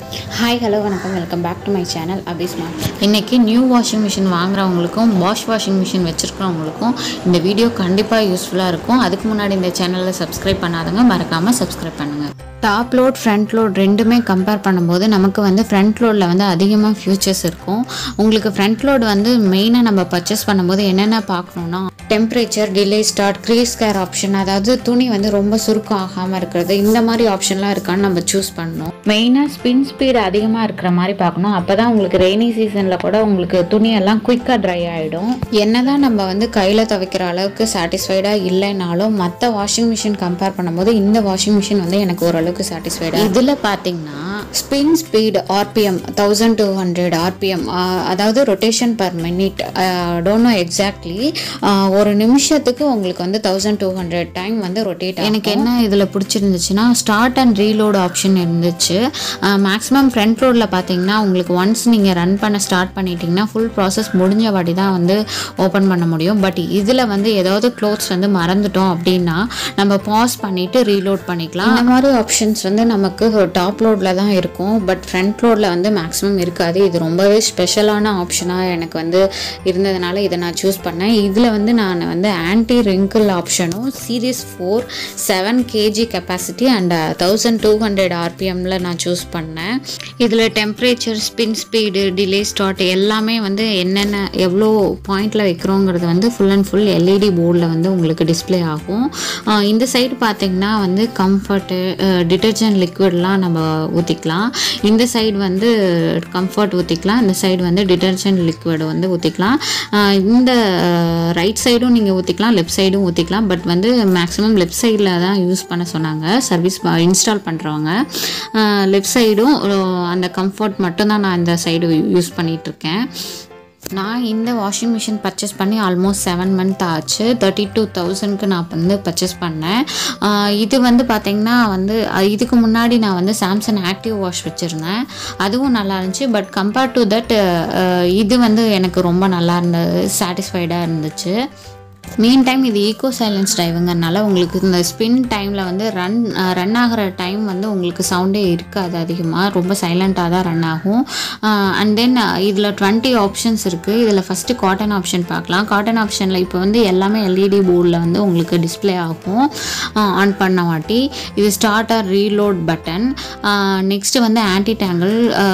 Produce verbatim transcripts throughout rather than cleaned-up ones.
Hi, hello, வணக்கம். Welcome back to my channel Abhi Smart. இன்னைக்கு new washing machine வாங்குறவங்களுக்கும் wash washing machine வச்சிருக்கிறவங்களுக்கும் இந்த வீடியோ கண்டிப்பாக யூஸ்ஃபுல்லாக இருக்கும். அதுக்கு முன்னாடி இந்த சேனலை சப்ஸ்கிரைப் பண்ணாதவங்க மறக்காமல் சப்ஸ்கிரைப் பண்ணுங்கள். டாப் லோட் ஃப்ரண்ட் லோட் ரெண்டுமே கம்பேர் பண்ணும்போது நமக்கு வந்து ஃப்ரண்ட் லோடில் வந்து அதிகமாக ஃபியூச்சர்ஸ் இருக்கும். உங்களுக்கு ஃப்ரண்ட் லோட் வந்து மெயினாக நம்ம பர்ச்சேஸ் பண்ணும்போது என்னென்ன பார்க்கணுன்னா temperature, delay start, crease care option, அதாவது துணி வந்து ரொம்ப சுருக்கம் ஆகாமல் இருக்கிறது, இந்த மாதிரி ஆப்ஷன்லாம் இருக்கான்னு நம்ம சூஸ் பண்ணணும். மெயினாக ஸ்பின் ஸ்பீடு அதிகமாக இருக்கிற மாதிரி பார்க்கணும். அப்போ தான் உங்களுக்கு ரெய்னி சீசனில் கூட உங்களுக்கு துணியெல்லாம் குயிக்காக ட்ரை ஆகிடும். என்ன தான் நம்ம வந்து கையில் துவைக்கிற அளவுக்கு சாட்டிஸ்ஃபைடாக இல்லைனாலும் மற்ற வாஷிங் மிஷின் கம்பேர் பண்ணும்போது இந்த வாஷிங் மிஷின் வந்து எனக்கு ஓரளவுக்கு சாட்டிஸ்ஃபைடாக. இதில் பார்த்தீங்கன்னா spin speed RPM thousand two hundred RPM, அதாவது rotation per minute, don't know exactly, ஒரு நிமிஷத்துக்கு உங்களுக்கு வந்து தௌசண்ட் டூ ஹண்ட்ரட் டைம் வந்து ரொட்டேட். எனக்கு என்ன இதில் பிடிச்சிருந்துச்சுன்னா ஸ்டார்ட் அண்ட் ரீலோட் ஆப்ஷன் இருந்துச்சு. மேக்ஸிமம் ஃப்ரண்ட் லோடில் பார்த்தீங்கன்னா உங்களுக்கு ஒன்ஸ் நீங்கள் ரன் பண்ண ஸ்டார்ட் பண்ணிட்டீங்கன்னா ஃபுல் ப்ராசஸ் முடிஞ்ச வாட்டி தான் வந்து ஓப்பன் பண்ண முடியும். பட் இதில் வந்து ஏதாவது க்ளோத்ஸ் வந்து மறந்துட்டோம் அப்படின்னா நம்ம பாஸ் பண்ணிவிட்டு ரீலோட் பண்ணிக்கலாம். இந்த மாதிரி ஆப்ஷன்ஸ் வந்து நமக்கு டாப் லோடில் தான் இருக்கும், பட் ஃப்ரண்ட் லோடில் வந்து மேக்ஸிமம் இருக்காது. இது ரொம்பவே ஸ்பெஷலான ஆப்ஷனாக எனக்கு வந்து இருந்ததுனால இதை நான் சூஸ் பண்ணேன். இதில் வந்து நான் வந்து ஆன்டி ரிங்கிள் ஆப்ஷனும் series four seven KG capacity and thousand two hundred ஆர்பிஎம்மில் நான் சூஸ் பண்ணேன். இதில் temperature, spin speed, delay start எல்லாமே வந்து என்னென்ன எவ்வளோ பாயிண்டில் வைக்கிறோங்கிறது வந்து ஃபுல் அண்ட் ஃபுல் எல்இடி போர்டில் வந்து உங்களுக்கு டிஸ்பிளே ஆகும். இந்த சைடு பார்த்திங்கன்னா வந்து கம்ஃபர்ட்டு, டிட்டர்ஜென்ட் லிக்விட்லாம் நம்ம ஊற்றிக்கலாம். இந்த சைடு வந்து கம்ஃபர்ட் ஊற்றிக்கலாம், இந்த சைடு வந்து டிட்டர்ஜென்ட் லிக்விட் வந்து ஊற்றிக்கலாம். இந்த ரைட் சைடும் நீங்கள் ஊற்றிக்கலாம், லெஃப்ட் சைடும் ஊற்றிக்கலாம். பட் வந்து மேக்ஸிமம் லெஃப்ட் சைடில் தான் யூஸ் பண்ண சொன்னாங்க சர்வீஸ் இன்ஸ்டால் பண்ணுறவங்க. லெஃப்ட் சைடும் அந்த கம்ஃபர்ட் மட்டும்தான் நான் இந்த சைடு யூஸ் பண்ணிகிட்ருக்கேன். நான் இந்த வாஷிங் மிஷின் பர்ச்சேஸ் பண்ணி ஆல்மோஸ்ட் செவன் மந்த் ஆச்சு. தேர்ட்டி டூ தௌசண்ட்க்கு நான் வந்து பர்ச்சேஸ் பண்ணேன். இது வந்து பார்த்திங்கன்னா வந்து இதுக்கு முன்னாடி நான் வந்து சாம்சங் ஆக்டிவ் வாஷ் வச்சுருந்தேன், அதுவும் நல்லா இருந்துச்சு. பட் கம்பேர்ட் டு தட் இது வந்து எனக்கு ரொம்ப நல்லா இருந்தது, சாட்டிஸ்ஃபைடாக இருந்துச்சு. மீன் டைம் இது ஈகோ சைலன்ஸ் டிரைவுங்கிறனால உங்களுக்கு இந்த ஸ்பின் டைமில் வந்து ரன் ரன் ஆகிற டைம் வந்து உங்களுக்கு சவுண்டே இருக்காது, அதிகமாக ரொம்ப சைலண்ட்டாக தான் ரன் ஆகும். அண்ட் தென் இதில் டுவெண்ட்டி ஆப்ஷன்ஸ் இருக்குது. இதில் ஃபஸ்ட்டு காட்டன் ஆப்ஷன் பார்க்கலாம். காட்டன் ஆப்ஷனில் இப்போ வந்து எல்லாமே எல்இடி போர்டில் வந்து உங்களுக்கு டிஸ்பிளே ஆகும் ஆன் பண்ண வாட்டி. இது start or reload button. Next வந்து ஆன்டி டேங்கிள்,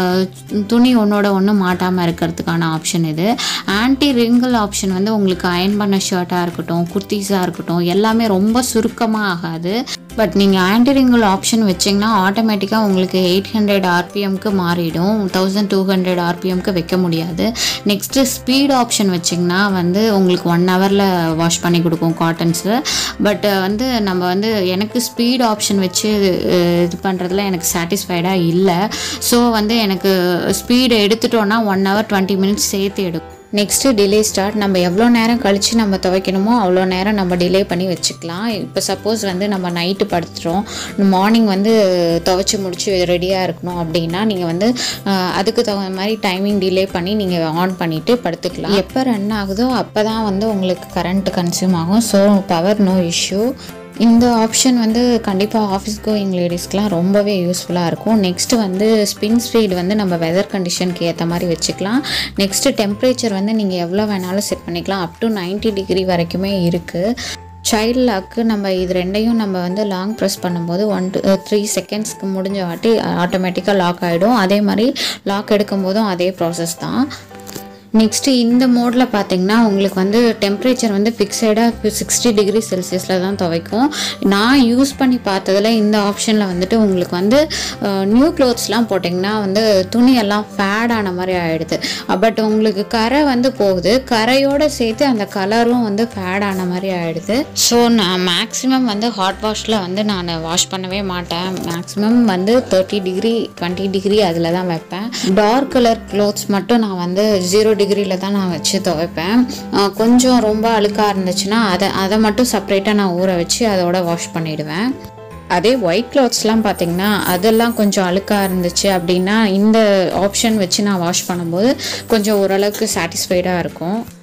துணி ஒன்றோட ஒன்று மாட்டாமல் இருக்கிறதுக்கான ஆப்ஷன் இது. ஆன்டி ரிங்கிள் ஆப்ஷன் வந்து உங்களுக்கு அயன் பண்ண ஷர்ட்டாக இருக்கட்டும், குர்த்திஸாக இருக்கட்டும், எல்லாமே ரொம்ப சுருக்கமாக ஆகாது. பட் நீங்கள் ஆன்டி ரிங்கிள் ஆப்ஷன் வச்சிங்கன்னா ஆட்டோமேட்டிக்காக உங்களுக்கு எயிட் ஹண்ட்ரட் ஆர்பிஎம்க்கு மாறிடும், தௌசண்ட் டூ ஹண்ட்ரட் ஆர்பிஎம்க்கு வைக்க முடியாது. நெக்ஸ்ட்டு ஸ்பீட் ஆப்ஷன் வச்சிங்கன்னா வந்து உங்களுக்கு ஒன் ஹவரில் வாஷ் பண்ணி கொடுக்கும் காட்டன்ஸு. பட் வந்து நம்ம வந்து எனக்கு ஸ்பீட் ஆப்ஷன் வச்சு இது பண்ணுறதுல எனக்கு சாட்டிஸ்ஃபைடாக இல்லை. ஸோ வந்து எனக்கு ஸ்பீடு எடுத்துட்டோன்னா ஒன் ஹவர் டுவெண்ட்டி மினிட்ஸ் சேர்த்து எடுக்கும். Next delay start. நம்ம எவ்வளோ நேரம் கழித்து நம்ம துவைக்கணுமோ அவ்வளோ நேரம் நம்ம டிலே பண்ணி வச்சுக்கலாம். இப்போ சப்போஸ் வந்து நம்ம நைட்டு படுத்துகிறோம், மார்னிங் வந்து துவைச்சி முடிச்சு ரெடியாக இருக்கணும் அப்படின்னா நீங்கள் வந்து அதுக்கு தகுந்த மாதிரி டைமிங் டிலே பண்ணி நீங்கள் ஆன் பண்ணிவிட்டு படுத்துக்கலாம். எப்போ ரன் ஆகுதோ அப்போ தான் வந்து உங்களுக்கு கரண்ட் கன்சியூம் ஆகும். So power no issue. இந்த ஆப்ஷன் வந்து கண்டிப்பாக ஆஃபீஸ் கோயிங் லேடிஸ்க்கெலாம் ரொம்பவே யூஸ்ஃபுல்லாக இருக்கும். நெக்ஸ்ட்டு வந்து ஸ்பின் ஸ்பீடு வந்து நம்ம வெதர் கண்டிஷனுக்கு ஏற்ற மாதிரி வச்சுக்கலாம். நெக்ஸ்ட்டு டெம்பரேச்சர் வந்து நீங்கள் எவ்வளோ வேணாலும் செட் பண்ணிக்கலாம், அப் டு நைன்ட்டி டிகிரி வரைக்குமே இருக்குது. சைல்ட் லாக்கு நம்ம இது ரெண்டையும் நம்ம வந்து லாங் ப்ரெஸ் பண்ணும்போது ஒன் டு த்ரீ செகண்ட்ஸ்க்கு முடிஞ்ச வாட்டி ஆட்டோமேட்டிக்காக லாக் ஆகிடும். அதே மாதிரி லாக் எடுக்கும் போதும் அதே ப்ராசஸ் தான். நெக்ஸ்ட்டு இந்த மோடில் பார்த்திங்கன்னா உங்களுக்கு வந்து டெம்பரேச்சர் வந்து ஃபிக்ஸடாக சிக்ஸ்டி டிகிரி செல்சியஸில் தான் துவைக்கும். நான் யூஸ் பண்ணி பார்த்ததில் இந்த ஆப்ஷனில் வந்துட்டு உங்களுக்கு வந்து நியூ க்ளோத்ஸ்லாம் போட்டிங்கன்னா வந்து துணியெல்லாம் ஃபேட் ஆன மாதிரி ஆகிடுது. பட் உங்களுக்கு கரை வந்து போகுது, கரையோடு சேர்த்து அந்த கலரும் வந்து ஃபேட் ஆன மாதிரி ஆகிடுது. ஸோ நான் மேக்ஸிமம் வந்து ஹாட் வாஷில் வந்து நான் வாஷ் பண்ணவே மாட்டேன். மேக்ஸிமம் வந்து தேர்ட்டி டிகிரி டுவெண்ட்டி டிகிரி அதில் தான் வைப்பேன். டார்க் கலர் க்ளோத்ஸ் மட்டும் நான் வந்து ஜீரோ டிகிரியில் தான் நான் வச்சு துவைப்பேன். கொஞ்சம் ரொம்ப அழுக்காக இருந்துச்சுன்னா அதை அதை மட்டும் செப்பரேட்டாக நான் ஊற வச்சு அதோட வாஷ் பண்ணிவிடுவேன். அதே ஒயிட் கிளாத்ஸ்லாம் பார்த்திங்கன்னா அதெல்லாம் கொஞ்சம் அழுக்காக இருந்துச்சு அப்படின்னா இந்த ஆப்ஷன் வச்சு நான் வாஷ் பண்ணும்போது கொஞ்சம் ஓரளவுக்கு சாட்டிஸ்ஃபைடாக இருக்கும்.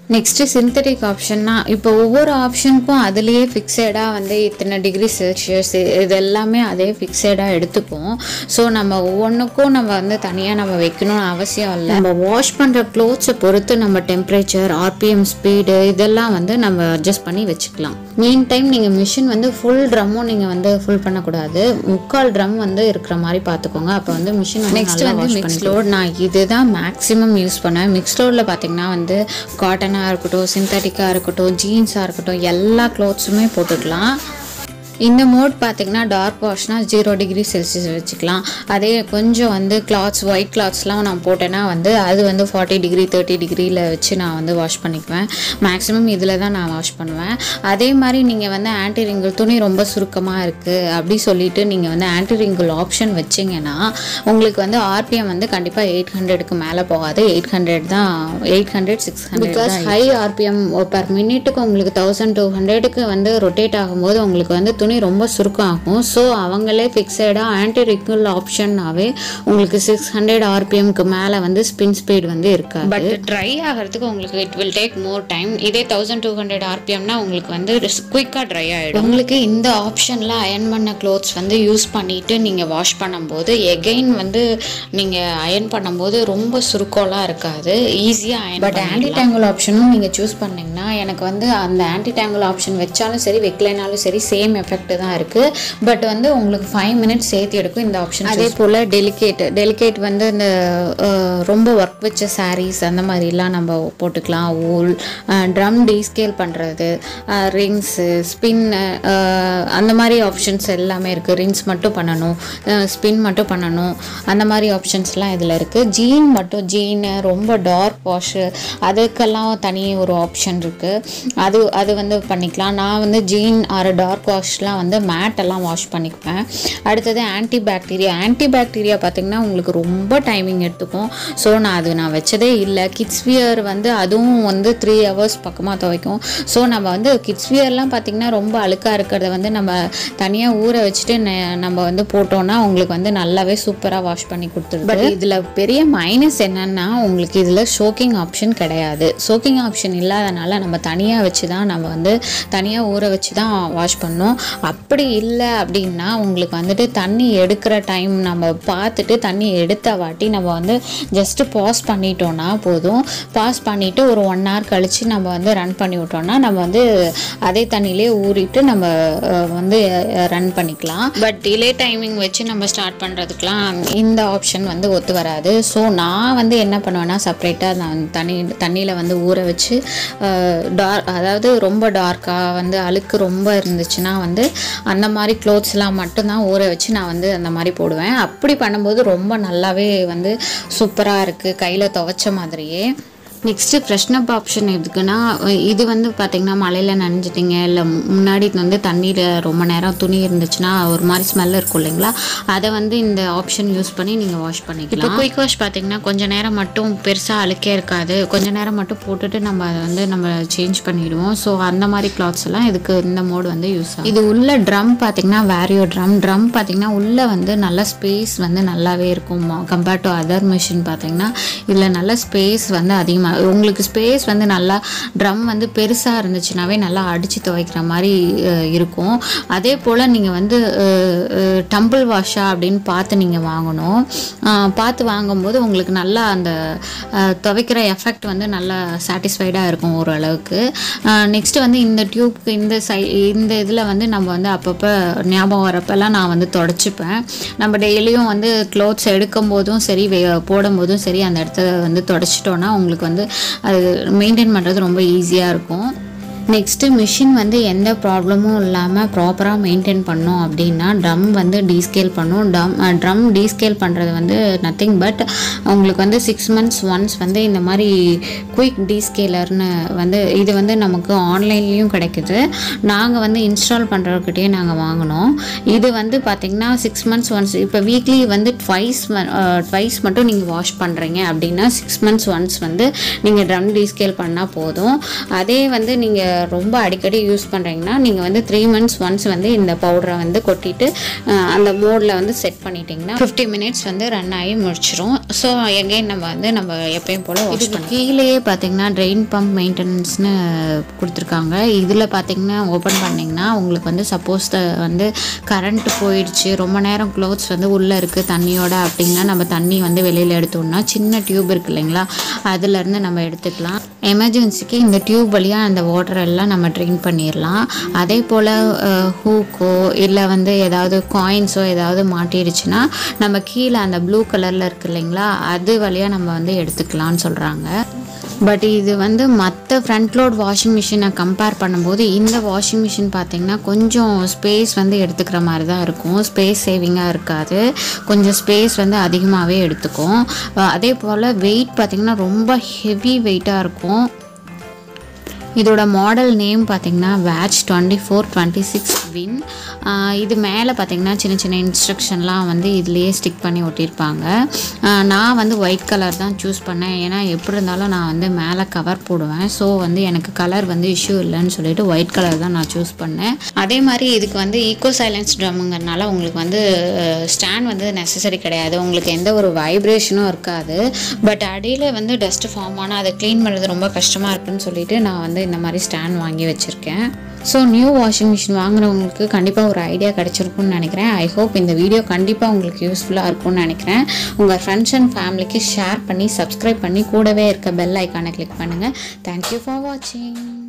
நெக்ஸ்ட்டு சிந்தட்டிக் ஆப்ஷன்னா இப்போ ஒவ்வொரு ஆப்ஷனுக்கும் அதுலேயே ஃபிக்ஸடாக வந்து இத்தனை டிகிரி செல்சியஸ் இது எல்லாமே அதே ஃபிக்ஸடாக எடுத்துப்போம். ஸோ நம்ம ஒவ்வொன்றுக்கும் நம்ம வந்து தனியாக நம்ம வைக்கணும்னு அவசியம் இல்லை. நம்ம வாஷ் பண்ணுற க்ளோத்ஸை பொறுத்து நம்ம டெம்பரேச்சர், ஆர்பிஎம், ஸ்பீடு இதெல்லாம் வந்து நம்ம அட்ஜஸ்ட் பண்ணி வச்சுக்கலாம். மீன் டைம் நீங்கள் மிஷின் வந்து ஃபுல் ட்ரம்மும் நீங்கள் வந்து ஃபுல் பண்ணக்கூடாது, முக்கால் ட்ரம் வந்து இருக்கிற மாதிரி பார்த்துக்கோங்க. அப்போ வந்து மிஷின் நெக்ஸ்ட் வந்து மிக்ஸ் லோட். நான் இதுதான் மேக்ஸிமம் யூஸ் பண்ணேன். மிக்ஸ் லோடில் பார்த்தீங்கன்னா வந்து காட்டனாக இருக்கட்டும், சிந்தட்டிக்காக இருக்கட்டும், ஜீன்ஸாக இருக்கட்டும், எல்லா க்ளோத்ஸுமே போட்டுக்கலாம். இந்த மோட் பார்த்திங்கன்னா டார்க் வாஷ்னா ஜீரோ டிகிரி செல்சியஸ் வச்சுக்கலாம். அதே கொஞ்சம் வந்து கிளாத்ஸ், ஒயிட் கிளாத்ஸ்லாம் நான் போட்டேன்னா வந்து அது வந்து ஃபார்ட்டி டிகிரி தேர்ட்டி டிகிரியில் வச்சு நான் வந்து வாஷ் பண்ணிக்குவேன். மேக்ஸிமம் இதில் தான் நான் வாஷ் பண்ணுவேன். அதே மாதிரி நீங்கள் வந்து ஆன்டி ரிங்கிள் துணி ரொம்ப சுருக்கமாக இருக்குது அப்படி சொல்லிட்டு நீங்கள் வந்து ஆன்டி ரிங்கிள் ஆப்ஷன் வச்சிங்கன்னா உங்களுக்கு வந்து ஆர்பிஎம் வந்து கண்டிப்பாக எயிட் ஹண்ட்ரடுக்கு மேலே போகாது. எயிட் ஹண்ட்ரட் தான், eight hundred six hundred because high RPM per மினிட்டுக்கு உங்களுக்கு தௌசண்ட் டூ ஹண்ட்ரடுக்கு வந்து ரொட்டேட் ஆகும்போது உங்களுக்கு வந்து துணி ரொம்ப சுருக்கம் ஆகும். ஸோ அவங்களே ஃபிக்ஸடாக ஆன்டி ரிங்கிள் ஆப்ஷன்னாவே உங்களுக்கு சிக்ஸ் ஹண்ட்ரட் ஆர்பிஎம்க்கு மேலே வந்து ஸ்பின் ஸ்பீட் வந்து இருக்காது. பட் ட்ரை ஆகிறதுக்கு உங்களுக்கு it will take more time. இதே தௌசண்ட் டூ ஹண்ட்ரட் ஆர்பிஎம்னா உங்களுக்கு வந்து குயிக்காக ட்ரை ஆகிடும். உங்களுக்கு இந்த ஆப்ஷனில் அயன் பண்ண க்ளோத்ஸ் வந்து யூஸ் பண்ணிவிட்டு நீங்கள் வாஷ் பண்ணும்போது எகெயின் வந்து நீங்கள் அயன் பண்ணும்போது ரொம்ப சுருக்கம்லாம் இருக்காது, ஈஸியாக அயன். பட் ஆன்டி டேங்கிள் ஆப்ஷனும் நீங்கள் சூஸ் பண்ணிங்கன்னா எனக்கு வந்து அந்த ஆன்டி டேங்கிள் ஆப்ஷன் வச்சாலும் சரி வைக்கலைனாலும் சரி சேம் எஃபெக்ட் தான் இருக்குது. பட் வந்து உங்களுக்கு ஃபைவ் மினிட்ஸ் சேர்த்து எடுக்கும் இந்த ஆப்ஷன். அதே போல் டெலிகேட் டெலிகேட் வந்து இந்த ரொம்ப ஒர்க் வச்ச சாரீஸ் அந்த மாதிரிலாம் நம்ம போட்டுக்கலாம். ஊல், ட்ரம் டீஸ்கேல் பண்ணுறது, ரிங்ஸு, ஸ்பின் அந்த மாதிரி ஆப்ஷன்ஸ் எல்லாமே இருக்குது. ரிங்ஸ் மட்டும் பண்ணணும், ஸ்பின் மட்டும் பண்ணணும், அந்த மாதிரி ஆப்ஷன்ஸ்லாம் இதில் இருக்குது. ஜீன் மட்டும், ஜீனு ரொம்ப டார்க் வாஷு அதுக்கெல்லாம் தனி ஒரு ஆப்ஷன் இருக்குது. அது அது வந்து பண்ணிக்கலாம். நான் வந்து ஜீன் ஆர் டார்க் வாஷ்லாம் வந்து மேட்டெல்லாம் வாஷ் பண்ணிக்குவேன். அடுத்தது ஆன்டி பாக்டீரியா. ஆன்டி பாக்டீரியா பார்த்திங்கன்னா உங்களுக்கு ரொம்ப டைமிங் எடுத்துக்கும். ஸோ நான் அது நான் வச்சதே இல்லை. கிட்ஸ் வியர் வந்து அதுவும் வந்து த்ரீ ஹவர்ஸ் பக்கமாக துவைக்கும். ஸோ நம்ம வந்து கிட்ஸ் வியர்லாம் பார்த்திங்கன்னா ரொம்ப அழுக்காக இருக்கிறத வந்து நம்ம தனியாக ஊற வச்சுட்டு நம்ம வந்து போட்டோன்னா உங்களுக்கு வந்து நல்லாவே சூப்பராக வாஷ் பண்ணி கொடுத்துருது. பட் இதில் பெரிய மைனஸ் என்னென்னா உங்களுக்கு இதில் சோக்கிங் ஆப்ஷன் கிடையாது. சோக்கிங் ஆப்ஷன் இல்லாதனால நம்ம தனியாக வச்சு தான் நம்ம வந்து தனியாக ஊற வச்சு தான் வாஷ் பண்ணோம். அப்படி இல்லை அப்படின்னா உங்களுக்கு வந்துட்டு தண்ணி எடுக்கிற டைம் நம்ம பார்த்துட்டு தண்ணி எடுத்த வாட்டி நம்ம வந்து ஜஸ்ட்டு பாஸ் பண்ணிட்டோன்னா போதும். பாஸ் பண்ணிவிட்டு ஒரு ஒன் ஹவர் கழித்து நம்ம வந்து ரன் பண்ணி விட்டோம்னா நம்ம வந்து அதே தண்ணியிலே ஊறிட்டு நம்ம வந்து ரன் பண்ணிக்கலாம். பட் டிலே டைமிங் வச்சு நம்ம ஸ்டார்ட் பண்ணுறதுக்கெலாம் இந்த ஆப்ஷன் வந்து ஒத்து வராது. ஸோ நான் வந்து என்ன பண்ணுவேன்னா செப்பரேட்டாக நான் தண்ணி தண்ணியில் வந்து ஊற வச்சு டார்க், அதாவது ரொம்ப டார்க்காக வந்து அழுக்கு ரொம்ப இருந்துச்சுன்னா வந்து அந்த மாதிரி க்ளோத்ஸ்லாம் மட்டும்தான் ஊற வச்சு நான் வந்து அந்த மாதிரி போடுவேன். அப்படி பண்ணும்போது ரொம்ப நல்லாவே வந்து சூப்பராக இருக்குது, கையில் துவைச்ச மாதிரியே. நெக்ஸ்ட்டு ஃப்ரெஷ்னப் ஆப்ஷன் எதுக்குன்னா இது வந்து பார்த்திங்கன்னா மழையில் நனைஞ்சிட்டிங்க இல்லை முன்னாடி வந்து தண்ணியில் ரொம்ப நேரம் துணி இருந்துச்சுன்னா ஒரு மாதிரி ஸ்மெல் இருக்கும் இல்லைங்களா, அதை வந்து இந்த ஆப்ஷன் யூஸ் பண்ணி நீங்கள் வாஷ் பண்ணிக்கலாம். இப்போ குயிக் வாஷ் பார்த்திங்கன்னா கொஞ்சம் நேரம் மட்டும் பெருசாக அழுக்கே இருக்காது, கொஞ்சம் நேரம் மட்டும் போட்டுட்டு நம்ம அதை வந்து நம்ம சேஞ்ச் பண்ணிவிடுவோம். ஸோ அந்த மாதிரி கிளாத்ஸ் எல்லாம் இதுக்கு இந்த மோடு வந்து யூஸ் ஆகும். இது உள்ள ட்ரம் பார்த்திங்கன்னா வேரியோ ட்ரம் ட்ரம் பார்த்திங்கன்னா உள்ளே வந்து நல்ல ஸ்பேஸ் வந்து நல்லாவே இருக்கும். கம்பேர்ட் டு அதர் மிஷின் பார்த்திங்கன்னா இதில் நல்ல ஸ்பேஸ் வந்து அதிகமாக உங்களுக்கு ஸ்பேஸ் வந்து நல்லா ட்ரம் வந்து பெருசாக இருந்துச்சுனாவே நல்லா அடித்து துவைக்கிற மாதிரி இருக்கும். அதே போல் நீங்கள் வந்து டம்பிள் வாஷா அப்படின்னு பார்த்து நீங்கள் வாங்கணும். பார்த்து வாங்கும்போது உங்களுக்கு நல்லா அந்த துவைக்கிற எஃபெக்ட் வந்து நல்லா சாட்டிஸ்ஃபைடாக இருக்கும் ஓரளவுக்கு. நெக்ஸ்ட்டு வந்து இந்த டியூப்க்கு இந்த சை இந்த இதில் வந்து நம்ம வந்து அப்பப்போ ஞாபகம் வரப்பெல்லாம் நான் வந்து தொடச்சிப்பேன். நம்ம டெய்லியும் வந்து க்ளோத்ஸ் எடுக்கும் போதும் சரி போடும் போதும் சரி அந்த இடத்த வந்து தொடச்சிட்டோன்னா உங்களுக்கு வந்து அது மெயின்டைன் பண்ணுறது ரொம்ப ஈஸியாக இருக்கும். நெக்ஸ்ட்டு மிஷின் வந்து எந்த ப்ராப்ளமும் இல்லாமல் ப்ராப்பராக மெயின்டைன் பண்ணோம் அப்படின்னா ட்ரம் வந்து டீஸ்கேல் பண்ணும். ட்ரம் ட்ரம் டீஸ்கேல் பண்ணுறது வந்து நத்திங் பட் உங்களுக்கு வந்து சிக்ஸ் மந்த்ஸ் ஒன்ஸ் வந்து இந்த மாதிரி குயிக் டீஸ்கேலர்னு வந்து இது வந்து நமக்கு ஆன்லைன்லேயும் கிடைக்குது. நாங்கள் வந்து இன்ஸ்டால் பண்ணுறவர்கிட்டயே நாங்கள் வாங்கினோம். இது வந்து பார்த்திங்கன்னா சிக்ஸ் மந்த்ஸ் ஒன்ஸ் இப்போ வீக்லி வந்து ட்வைஸ் ட்வைஸ் மட்டும் நீங்கள் வாஷ் பண்ணுறீங்க அப்படின்னா சிக்ஸ் மந்த்ஸ் ஒன்ஸ் வந்து நீங்கள் ட்ரம் டீஸ்கேல் பண்ணால் போதும். அதே வந்து நீங்கள் ரொம்ப அடிக்கடி யூஸ் பண்ணுறீங்கன்னா நீங்கள் வந்து த்ரீ மந்த்ஸ் ஒன்ஸ் வந்து இந்த பவுடரை வந்து கொட்டிட்டு அந்த மோடில் வந்து செட் பண்ணிட்டீங்கன்னா ஃபிஃப்டி மினிட்ஸ் வந்து ரன் ஆகி முடிச்சிடும். ஸோ எகைன் நம்ம வந்து நம்ம எப்பயும் போல் வாஷ் பண்ணி கீழேயே பார்த்தீங்கன்னா ட்ரெயின் பம்ப் மெயின்டெனன்ஸ்னு கொடுத்துருக்காங்க. இதில் பார்த்தீங்கன்னா ஓப்பன் பண்ணிங்கன்னா உங்களுக்கு வந்து சப்போஸ் வந்து கரண்ட் போயிடுச்சு, ரொம்ப நேரம் க்ளோத்ஸ் வந்து உள்ளே இருக்குது தண்ணியோட அப்படின்னா நம்ம தண்ணி வந்து வெளியில் எடுத்தோம்னா சின்ன டியூப் இருக்குது இல்லைங்களா, அதுலேருந்து நம்ம எடுத்துக்கலாம். எமர்ஜென்சிக்கு இந்த டியூப் வழியாக அந்த வாட்டர் எல்லாம் நம்ம ட்ரெயின் பண்ணிடலாம். அதே போல் ஹூக்கோ இல்லை வந்து ஏதாவது காயின்ஸோ ஏதாவது மாட்டிடுச்சுன்னா நம்ம கீழே அந்த ப்ளூ கலரில் இருக்குது இல்லைங்களா, அது வழியாக நம்ம வந்து எடுத்துக்கலாம்னு சொல்கிறாங்க. பட் இது வந்து மற்ற ஃப்ரண்ட் லோட் வாஷிங் மிஷினை கம்பேர் பண்ணும்போது இந்த வாஷிங் மிஷின் பார்த்திங்கன்னா கொஞ்சம் ஸ்பேஸ் வந்து எடுத்துக்கிற மாதிரி தான் இருக்கும். ஸ்பேஸ் சேவிங்காக இருக்காது, கொஞ்சம் ஸ்பேஸ் வந்து அதிகமாகவே எடுத்துக்கும். அதே போல் வெயிட் பார்த்திங்கன்னா ரொம்ப ஹெவி வெயிட்டாக இருக்கும். இதோட மாடல் நேம் பார்த்திங்கன்னா watch twenty four twenty six win. இது மேலே பார்த்திங்கன்னா சின்ன சின்ன இன்ஸ்ட்ரக்ஷன்லாம் வந்து இதுலேயே ஸ்டிக் பண்ணி ஒட்டியிருப்பாங்க. நான் வந்து ஒயிட் கலர் தான் சூஸ் பண்ணேன், ஏன்னா எப்படி இருந்தாலும் நான் வந்து மேலே கவர் போடுவேன். ஸோ வந்து எனக்கு கலர் வந்து இஷ்யூ இல்லைன்னு சொல்லிட்டு ஒயிட் கலர் தான் நான் சூஸ் பண்ணேன். அதே மாதிரி இதுக்கு வந்து ஈகோ சைலன்ஸ் ட்ரம்முங்கிறதுனால உங்களுக்கு வந்து ஸ்டாண்ட் வந்து நெசசரி கிடையாது, உங்களுக்கு எந்த ஒரு வைப்ரேஷனும் இருக்காது. பட் அடியில் வந்து டஸ்ட் ஃபார்ம் ஆனால் அதை க்ளீன் பண்ணுறது ரொம்ப கஷ்டமாக இருக்குன்னு சொல்லிட்டு நான் வந்து இந்த மாதிரி ஸ்டாண்ட் வாங்கி வச்சுருக்கேன். ஸோ நியூ வாஷிங் மிஷின் வாங்குறவங்களுக்கு கண்டிப்பாக ஒரு ஐடியா கிடச்சிருக்குன்னு நினைக்கிறேன். ஐ ஹோப் இந்த வீடியோ கண்டிப்பாக உங்களுக்கு யூஸ்ஃபுல்லாக இருக்கும்னு நினைக்கிறேன். உங்கள் ஃப்ரெண்ட்ஸ் அண்ட் ஃபேமிலிக்கு ஷேர் பண்ணி சப்ஸ்கிரைப் பண்ணி கூடவே இருக்க பெல் ஐக்கானை கிளிக் பண்ணுங்கள். தேங்க்யூ ஃபார் வாட்சிங்.